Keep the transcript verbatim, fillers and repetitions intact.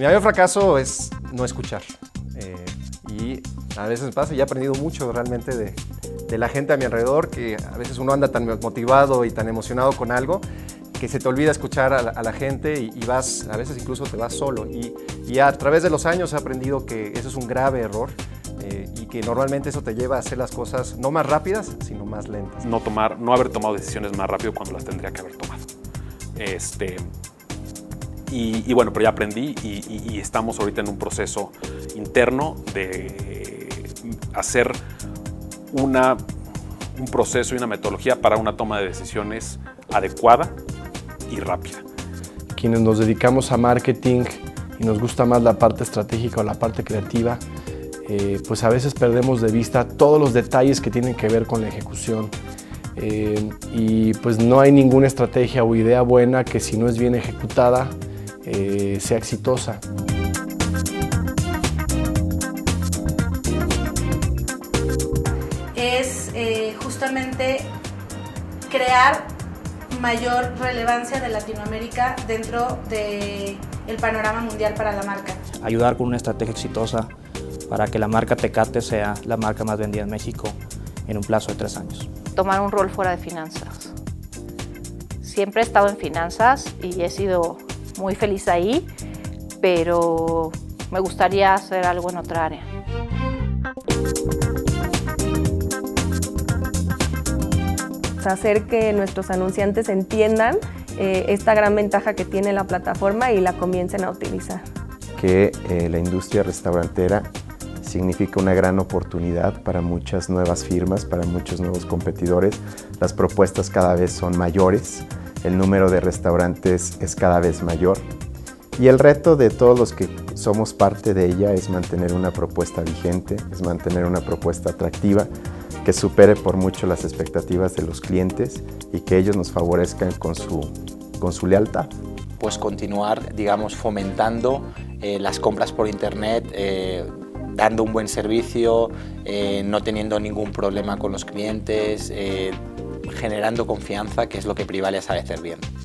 Mi mayor fracaso es no escuchar. Eh, y a veces me pasa y he aprendido mucho realmente de, de la gente a mi alrededor, que a veces uno anda tan motivado y tan emocionado con algo que se te olvida escuchar a la, a la gente y, y vas, a veces incluso te vas solo. Y, y a través de los años he aprendido que eso es un grave error eh, y que normalmente eso te lleva a hacer las cosas no más rápidas, sino más lentas. No, tomar, no haber tomado decisiones más rápido cuando las tendría que haber tomado. Este, y, y bueno, pero ya aprendí y, y, y estamos ahorita en un proceso interno de hacer una, un proceso y una metodología para una toma de decisiones adecuada y rápida. Quienes nos dedicamos a marketing y nos gusta más la parte estratégica o la parte creativa, eh, pues a veces perdemos de vista todos los detalles que tienen que ver con la ejecución. Eh, y pues no hay ninguna estrategia o idea buena que si no es bien ejecutada eh, sea exitosa. Es eh, justamente crear mayor relevancia de Latinoamérica dentro del panorama mundial para la marca. Ayudar con una estrategia exitosa para que la marca Tecate sea la marca más vendida en México en un plazo de tres años. Tomar un rol fuera de finanzas. Siempre he estado en finanzas y he sido muy feliz ahí, pero me gustaría hacer algo en otra área. Hacer que nuestros anunciantes entiendan eh, esta gran ventaja que tiene la plataforma y la comiencen a utilizar. Que eh, la industria restaurantera significa una gran oportunidad para muchas nuevas firmas, para muchos nuevos competidores. Las propuestas cada vez son mayores, el número de restaurantes es cada vez mayor y el reto de todos los que somos parte de ella es mantener una propuesta vigente, es mantener una propuesta atractiva que supere por mucho las expectativas de los clientes y que ellos nos favorezcan con su, con su lealtad. Pues continuar, digamos, fomentando eh, las compras por internet, eh, dando un buen servicio, eh, no teniendo ningún problema con los clientes, eh, generando confianza, que es lo que Privalia sabe hacer bien.